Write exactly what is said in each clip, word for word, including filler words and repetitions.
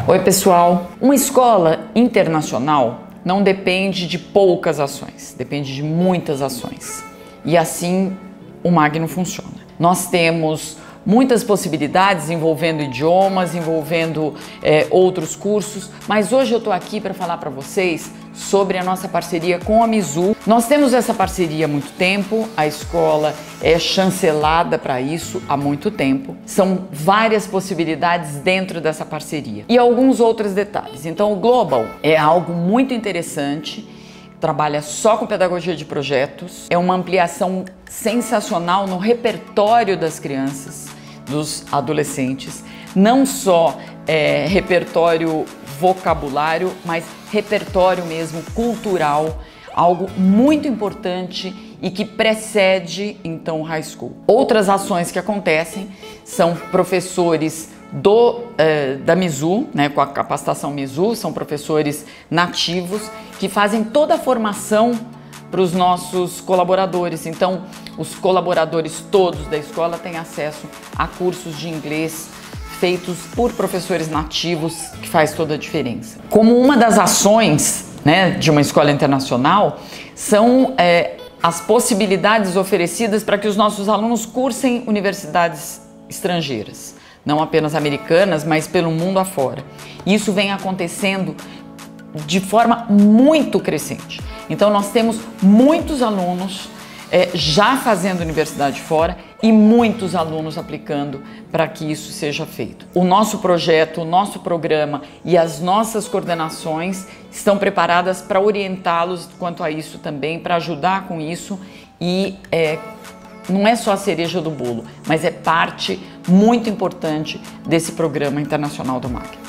Oi pessoal, uma escola internacional não depende de poucas ações, depende de muitas ações. E assim o Magno funciona. Nós temos muitas possibilidades envolvendo idiomas, envolvendo é, outros cursos, mas hoje eu estou aqui para falar para vocês sobre a nossa parceria com a Mizuho. Nós temos essa parceria há muito tempo, a escola é chancelada para isso há muito tempo. São várias possibilidades dentro dessa parceria e alguns outros detalhes. Então o Global é algo muito interessante, trabalha só com pedagogia de projetos, é uma ampliação sensacional no repertório das crianças, dos adolescentes, não só é, repertório vocabulário, mas repertório mesmo cultural, algo muito importante e que precede então o high school. Outras ações que acontecem são professores do, eh, da Mizuho, né, com a capacitação Mizuho, são professores nativos que fazem toda a formação para os nossos colaboradores. Então, os colaboradores todos da escola têm acesso a cursos de inglês feitos por professores nativos, que faz toda a diferença. Como uma das ações, né, de uma escola internacional, são é, as possibilidades oferecidas para que os nossos alunos cursem universidades estrangeiras, não apenas americanas, mas pelo mundo afora. Isso vem acontecendo de forma muito crescente. Então nós temos muitos alunos é, já fazendo universidade fora e muitos alunos aplicando para que isso seja feito. O nosso projeto, o nosso programa e as nossas coordenações estão preparadas para orientá-los quanto a isso também, para ajudar com isso e é, não é só a cereja do bolo, mas é parte muito importante desse programa internacional do Magno.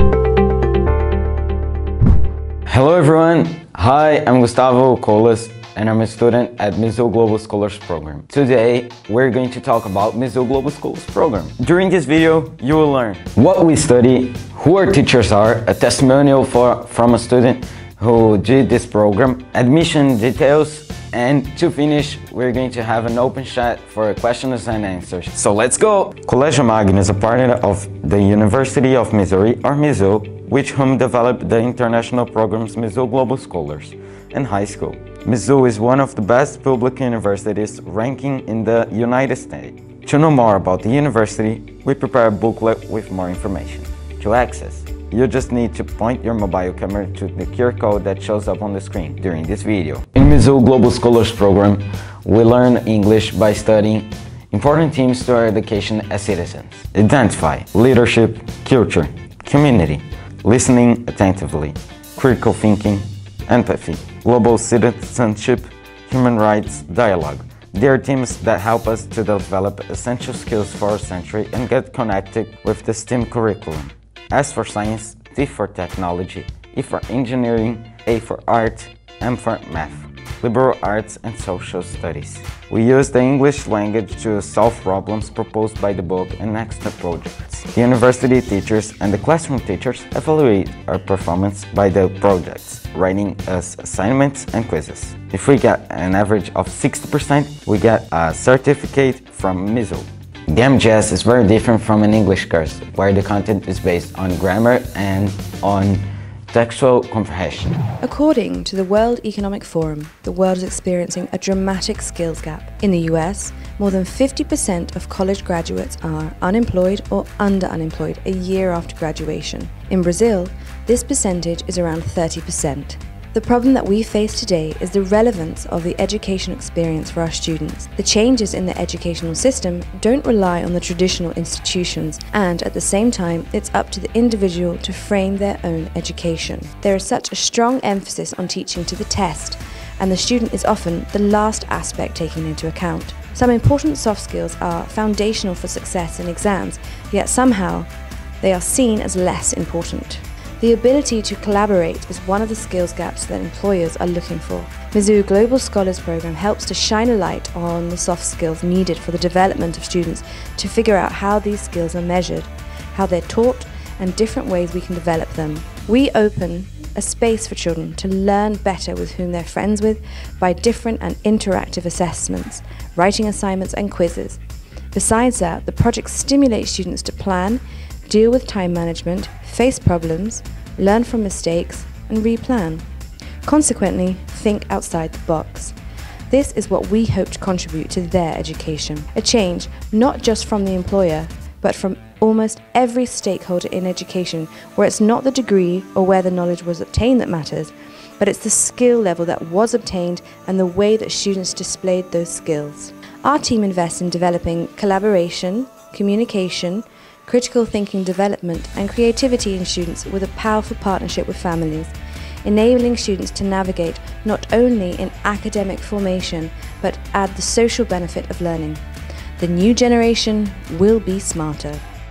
Hello everyone, hi, I'm Gustavo Colas and I'm a student at Mizuho Global Scholars Program. Today, we're going to talk about Mizuho Global Scholars Program. During this video, you will learn what we study, who our teachers are, a testimonial for, from a student who did this program, admission details, and to finish, we're going to have an open chat for questions and answers. So let's go! Colégio Magno is a partner of the University of Missouri, or Mizuho, which whom developed the international programs Mizuho Global Scholars in high school. Mizuho is one of the best public universities ranking in the United States. To know more about the university, we prepare a booklet with more information. To access, you just need to point your mobile camera to the Q R code that shows up on the screen during this video. In Mizuho Global Scholars Program, we learn English by studying important themes to our education as citizens. Identify leadership, culture, community, listening attentively, critical thinking, empathy, global citizenship, human rights, dialogue. They are themes that help us to develop essential skills for our century and get connected with the STEM curriculum. S for science, T for technology, E for engineering, A for art, M for math, liberal arts and social studies. We use the English language to solve problems proposed by the book and extra projects. The university teachers and the classroom teachers evaluate our performance by the projects, writing us assignments and quizzes. If we get an average of sixty percent, we get a certificate from Mizuho. G A M G S is very different from an English course, where the content is based on grammar and on textual comprehension. According to the World Economic Forum, the world is experiencing a dramatic skills gap. In the U S, more than fifty percent of college graduates are unemployed or under-unemployed a year after graduation. In Brazil, this percentage is around thirty percent. The problem that we face today is the relevance of the education experience for our students. The changes in the educational system don't rely on the traditional institutions, and at the same time, it's up to the individual to frame their own education. There is such a strong emphasis on teaching to the test, and the student is often the last aspect taken into account. Some important soft skills are foundational for success in exams, yet somehow they are seen as less important. The ability to collaborate is one of the skills gaps that employers are looking for. Mizuho Global Scholars Program helps to shine a light on the soft skills needed for the development of students to figure out how these skills are measured, how they're taught, and different ways we can develop them. We open a space for children to learn better with whom they're friends with by different and interactive assessments, writing assignments and quizzes. Besides that, the project stimulates students to plan, deal with time management, face problems, learn from mistakes, and replan. Consequently, think outside the box. This is what we hope to contribute to their education. A change not just from the employer, but from almost every stakeholder in education, where it's not the degree or where the knowledge was obtained that matters, but it's the skill level that was obtained and the way that students displayed those skills. Our team invests in developing collaboration, communication, critical thinking development, and creativity in students with a powerful partnership with families, enabling students to navigate not only in academic formation, but add the social benefit of learning. The new generation will be smarter.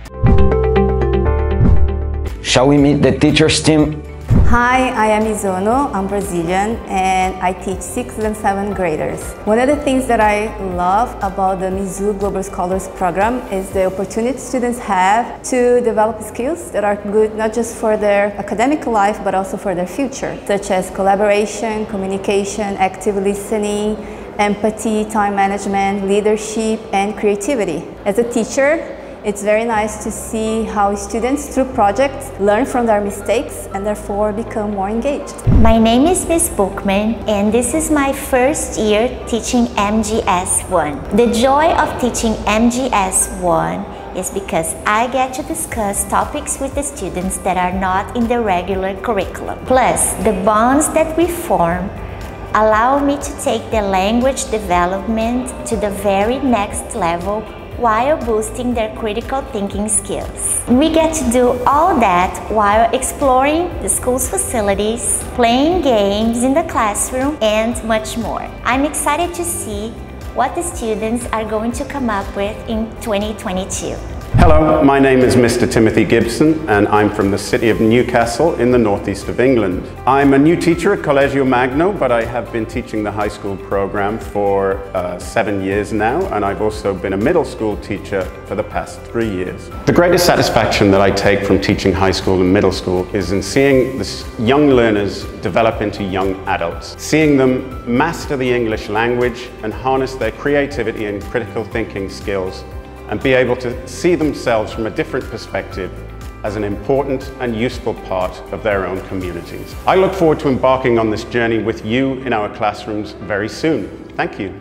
Shall we meet the teachers team? Hi, I am Izono, I'm Brazilian, and I teach sixth and seventh graders. One of the things that I love about the Mizzou Global Scholars Program is the opportunity students have to develop skills that are good not just for their academic life, but also for their future, such as collaboration, communication, active listening, empathy, time management, leadership, and creativity. As a teacher, it's very nice to see how students, through projects, learn from their mistakes and therefore become more engaged. My name is Miz Bookman, and this is my first year teaching M G S one. The joy of teaching M G S one is because I get to discuss topics with the students that are not in the regular curriculum. Plus, the bonds that we form allow me to take the language development to the very next level while boosting their critical thinking skills. We get to do all that while exploring the school's facilities, playing games in the classroom, and much more. I'm excited to see what the students are going to come up with in twenty twenty-two. Hello, my name is Mister Timothy Gibson and I'm from the city of Newcastle in the northeast of England. I'm a new teacher at Collegio Magno, but I have been teaching the high school program for uh, seven years now, and I've also been a middle school teacher for the past three years. The greatest satisfaction that I take from teaching high school and middle school is in seeing the young learners develop into young adults, seeing them master the English language and harness their creativity and critical thinking skills, and be able to see themselves from a different perspective as an important and useful part of their own communities. I look forward to embarking on this journey with you in our classrooms very soon. Thank you.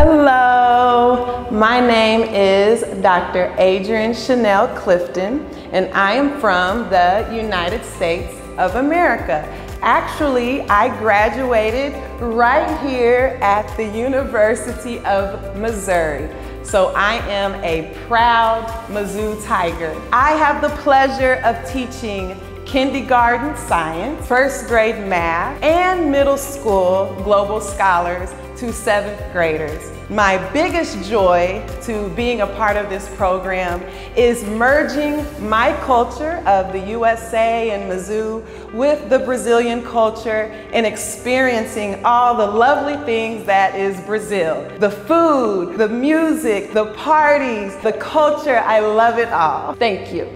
Hello, my name is Doctor Adrienne Chanel Clifton, and I am from the United States of America. Actually, I graduated right here at the University of Missouri. So I am a proud Mizzou Tiger. I have the pleasure of teaching kindergarten science, first grade math, and middle school global scholars to seventh graders. My biggest joy to being a part of this program is merging my culture of the U S A and Mizzou with the Brazilian culture and experiencing all the lovely things that is Brazil. The food, the music, the parties, the culture, I love it all. Thank you.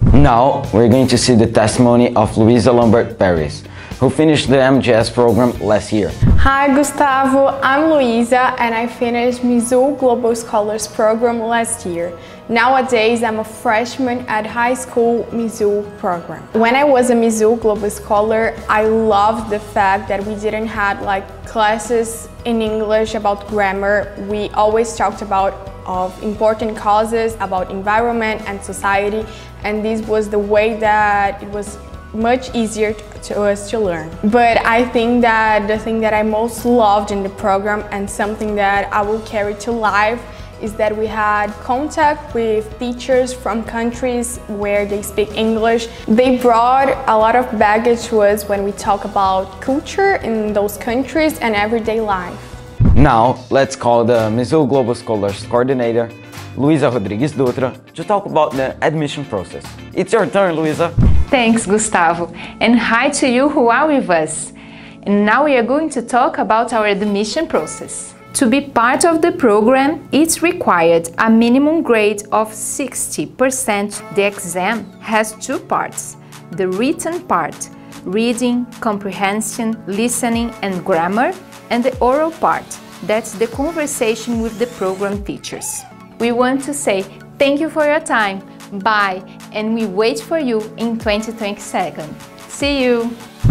Now we're going to see the testimony of Luisa Lambert Paris, who finished the M G S program last year. Hi Gustavo, I'm Luisa and I finished Mizzou Global Scholars program last year. Nowadays I'm a freshman at high school Mizzou program. When I was a Mizzou Global Scholar, I loved the fact that we didn't have like classes in English about grammar. We always talked about of important causes, about environment and society, and this was the way that it was much easier to us to learn. But I think that the thing that I most loved in the program and something that I will carry to life is that we had contact with teachers from countries where they speak English. They brought a lot of baggage to us when we talk about culture in those countries and everyday life. Now, let's call the Mizzou Global Scholars Coordinator, Luisa Rodrigues Dutra, to talk about the admission process. It's your turn, Luisa. Thanks, Gustavo, and hi to you who are with us. And now we are going to talk about our admission process. To be part of the program, it's required a minimum grade of sixty percent. The exam has two parts: the written part, reading, comprehension, listening, and grammar, and the oral part, that's the conversation with the program teachers. We want to say thank you for your time. Bye and we wait for you in twenty twenty-two. See you!